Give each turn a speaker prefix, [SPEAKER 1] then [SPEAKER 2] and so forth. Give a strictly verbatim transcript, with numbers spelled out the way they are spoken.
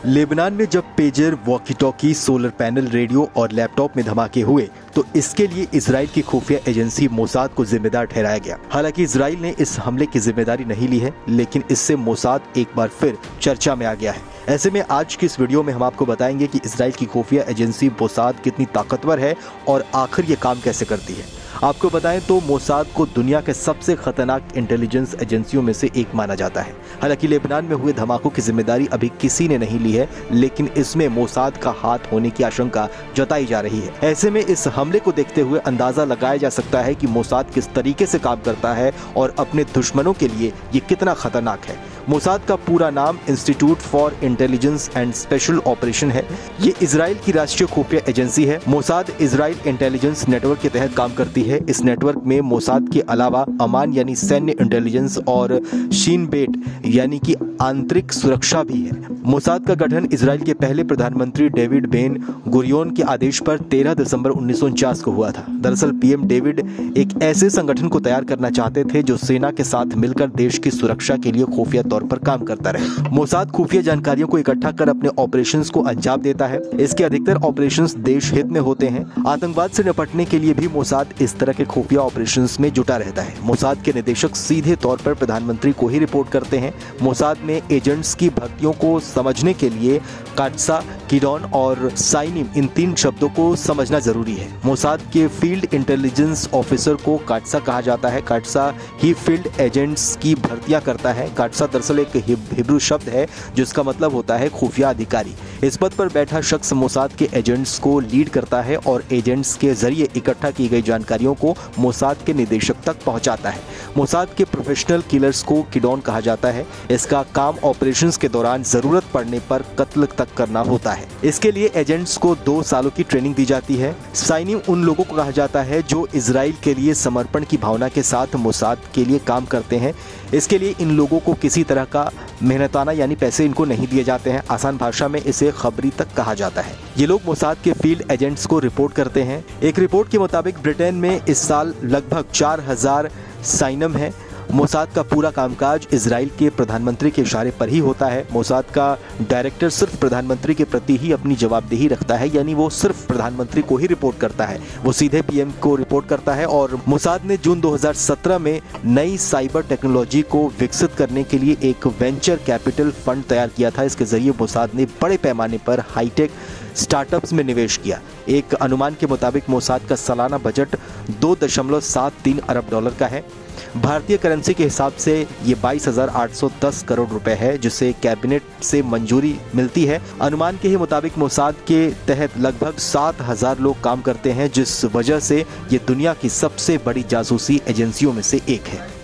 [SPEAKER 1] Lebanon में जब pager, walkie talkie, solar panel, radio और लैपटॉप में धमाके हुए तो इसके लिए इजराइल की खुफिया एजेंसी मोसाद को जिम्मेदार ठहराया गया। हालांकि इजराइल ने इस हमले की जिम्मेदारी नहीं ली है, लेकिन इससे मोसाद एक बार फिर चर्चा में आ गया है। ऐसे में आज की इस वीडियो में हम आपको बताएंगे कि इजराइल की खुफिया एजेंसी मोसाद कितनी ताकतवर है और आखिर ये काम कैसे करती है। आपको बताएं तो मोसाद को दुनिया के सबसे खतरनाक इंटेलिजेंस एजेंसियों में से एक माना जाता है। हालांकि लेबनान में हुए धमाकों की जिम्मेदारी अभी किसी ने नहीं ली है, लेकिन इसमें मोसाद का हाथ होने की आशंका जताई जा रही है। ऐसे में इस हमले को देखते हुए अंदाजा लगाया जा सकता है कि मोसाद किस तरीके से काम करता है और अपने दुश्मनों के लिए ये कितना खतरनाक है। मोसाद का पूरा नाम institute for intelligence and special operation है। ये इजराइल की राष्ट्रीय खुफिया एजेंसी है। मोसाद इजराइल इंटेलिजेंस नेटवर्क के तहत काम करती है। इस नेटवर्क में मोसाद के अलावा अमान यानी सैन्य इंटेलिजेंस और शीन बेट यानी कि आंतरिक सुरक्षा भी है। मोसाद का गठन इजराइल के पहले प्रधानमंत्री डेविड बेन गुरियोन के आदेश पर तेरह दिसंबर उन्नीस सौ उनचास को हुआ था। दरअसल पीएम डेविड एक ऐसे संगठन को तैयार करना चाहते थे जो सेना के साथ मिलकर देश की सुरक्षा के लिए खुफिया तौर पर काम करता रहे। मोसाद खुफिया जानकारियों को इकट्ठा कर अपने ऑपरेशंस को अंजाम देता है। इसके अधिकतर ऑपरेशंस देश हित में होते हैं। आतंकवाद से निपटने के लिए भी मोसाद इस तरह के खुफिया ऑपरेशंस में जुटा रहता है। मोसाद के निदेशक सीधे तौर पर प्रधानमंत्री को ही रिपोर्ट करते हैं। मोसाद में एजेंट्स की भर्तियों को समझने के लिए काटसा, किडॉन और साइनिम इन तीन शब्दों को समझना जरूरी है। मोसाद के फील्ड इंटेलिजेंस ऑफिसर को काटसा कहा जाता है। काटसा ही फील्ड एजेंट्स की भर्तियां करता है। काटसा दरअसल एक हिब्रू शब्द है जिसका मतलब होता है खुफिया अधिकारी। इस पद पर बैठा शख्स मोसाद के एजेंट्स को लीड करता है और एजेंट्स के जरिए इकट्ठा की गई जानकारियों को मोसाद के निदेशक तक पहुंचाता है। मोसाद के प्रोफेशनल किलर्स को किडॉन कहा जाता है। इसका काम ऑपरेशंस के दौरान जरूरत पड़ने पर कत्ल तक करना होता है। इसके लिए एजेंट्स को दो सालों की ट्रेनिंग दी जाती है। साइनिम उन लोगों को कहा जाता है जो इजराइल के लिए समर्पण की भावना के साथ मोसाद के लिए काम करते हैं। इसके लिए इन लोगों को किसी तरह का मेहनताना यानी पैसे इनको नहीं दिए जाते हैं। आसान भाषा में इसे खबरी तक कहा जाता है। ये लोग मोसाद के फील्ड एजेंट्स को रिपोर्ट करते हैं। एक रिपोर्ट के मुताबिक ब्रिटेन में इस साल लगभग चार हजार साइनम है। मोसाद का पूरा कामकाज इजराइल के प्रधानमंत्री के इशारे पर ही होता है। मोसाद का डायरेक्टर सिर्फ प्रधानमंत्री के प्रति ही अपनी जवाबदेही रखता है, यानी वो सिर्फ प्रधानमंत्री को ही रिपोर्ट करता है। वो सीधे पीएम को रिपोर्ट करता है। और मोसाद ने जून दो हज़ार सत्रह में नई साइबर टेक्नोलॉजी को विकसित करने के लिए एक वेंचर कैपिटल फंड तैयार किया था। इसके जरिए मोसाद ने बड़े पैमाने पर हाईटेक स्टार्टअप्स में निवेश किया। एक अनुमान के मुताबिक मोसाद का सालाना बजट दो दशमलव सात तीन अरब डॉलर का है। भारतीय करेंसी के हिसाब से ये बाईस हजार आठ सौ दस करोड़ रुपए है, जिसे कैबिनेट से मंजूरी मिलती है। अनुमान के ही मुताबिक मोसाद के तहत लगभग सात हजार लोग काम करते हैं, जिस वजह से ये दुनिया की सबसे बड़ी जासूसी एजेंसियों में से एक है।